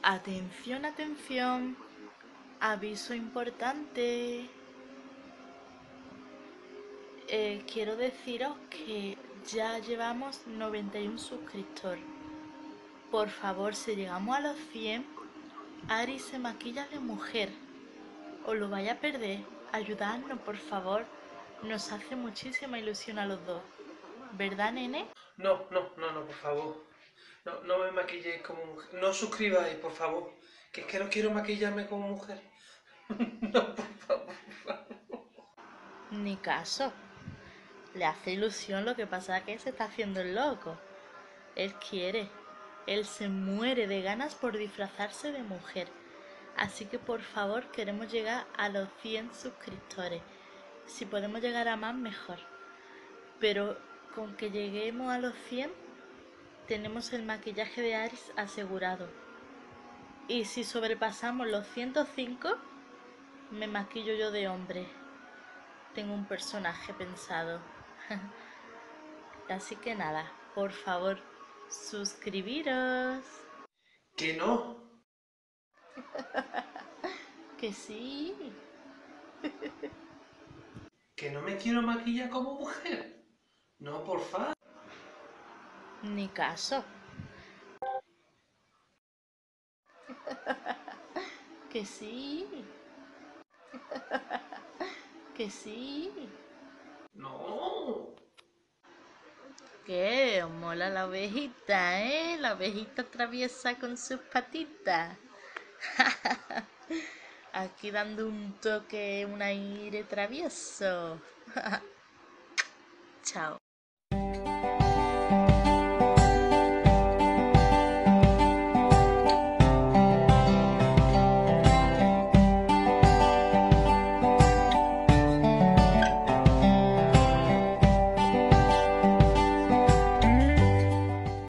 Atención, atención. Aviso importante. Quiero deciros que ya llevamos 91 suscriptores. Por favor, si llegamos a los 100, Ari se maquilla de mujer. Os lo vaya a perder. Ayudadnos, por favor. Nos hace muchísima ilusión a los dos. ¿Verdad, nene? No, por favor. No me maquilléis como mujer. No os suscribáis, por favor. Que es que no quiero maquillarme como mujer. No, por favor. Ni caso. Le hace ilusión, lo que pasa es que se está haciendo el loco. Él quiere. Él se muere de ganas por disfrazarse de mujer. Así que por favor queremos llegar a los 100 suscriptores. Si podemos llegar a más, mejor. Pero con que lleguemos a los 100, tenemos el maquillaje de Aris asegurado. Y si sobrepasamos los 105, me maquillo yo de hombre. Tengo un personaje pensado. Así que nada, por favor, suscribiros. Que no. Que sí. Que no me quiero maquillar como mujer. No, por favor. Ni caso. Que sí. Que sí. No. ¿Qué? ¿Os mola la ovejita, La ovejita traviesa con sus patitas. Aquí dando un toque, un aire travieso. Chao.